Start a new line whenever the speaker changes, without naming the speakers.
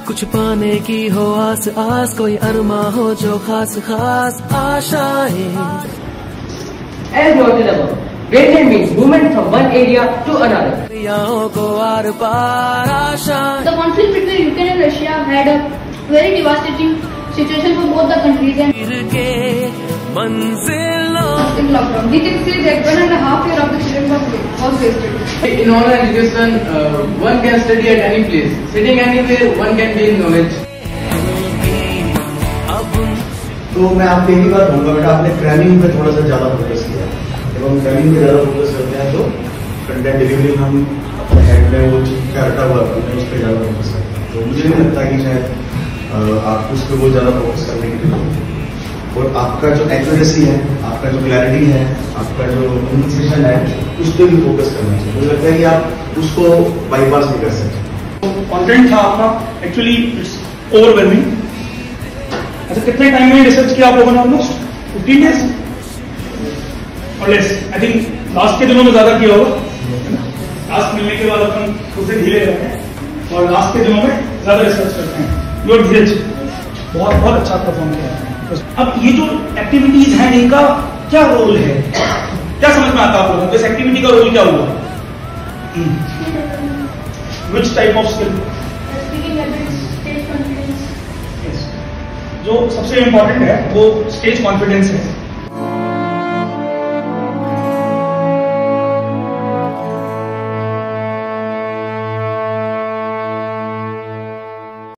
कुछ पाने की हो आस आस, कोई अरमा हो जो खास खास आशाएं।
As noted above, gradient means movement from one area to another.
दरियाओं को आर पार आशा।
The conflict between Ukraine and Russia had a very devastating situation for both the countries and
के मंजिलों
in lockdown. We can say that 1.5 years of the children was wasted.
In online education, one can study at any place. Sitting anywhere, one can gain knowledge.
तो मैं आपको यही बात कहूँगा बेटा, आपने क्रैमिंग पे थोड़ा सा ज्यादा फोकस किया एवं क्रैमिंग पे ज्यादा फोकस करते हैं तो कंटेंट डिलीवरी हम अपने हेड में वो क्या रटा हुआ है उस पर ज्यादा फोकस करते हैं। तो मुझे नहीं लगता कि शायद आप उस पर बहुत ज्यादा फोकस करने की जरूरत है। और आपका जो एक्यूरेसी है, आपका जो क्लैरिटी है, आपका जो कम्युनिकेशन है, उस पर भी फोकस करना चाहिए। मुझे लगता है कि आप उसको बाईपास नहीं कर सकते।
कंटेंट था आपका एक्चुअली इट्स ओवरवेलमिंग। अच्छा, कितने टाइम में रिसर्च किया आप लोगों ने? ऑलमोस्ट 15 डेज और लेस। आई थिंक लास्ट के दिनों में ज्यादा किया होगा। लास्ट मिलने के बाद अपन उससे धीरे रहते हैं और लास्ट के दिनों में ज्यादा रिसर्च करते हैं। योर धीरज बहुत बहुत अच्छा परफॉर्म किया है। अब ये जो एक्टिविटीज हैं इनका क्या रोल है, क्या समझ में आता है आप लोगों को? इस एक्टिविटी का रोल क्या हुआ? Which type of skill? जो सबसे इंपॉर्टेंट है वो स्टेज कॉन्फिडेंस है।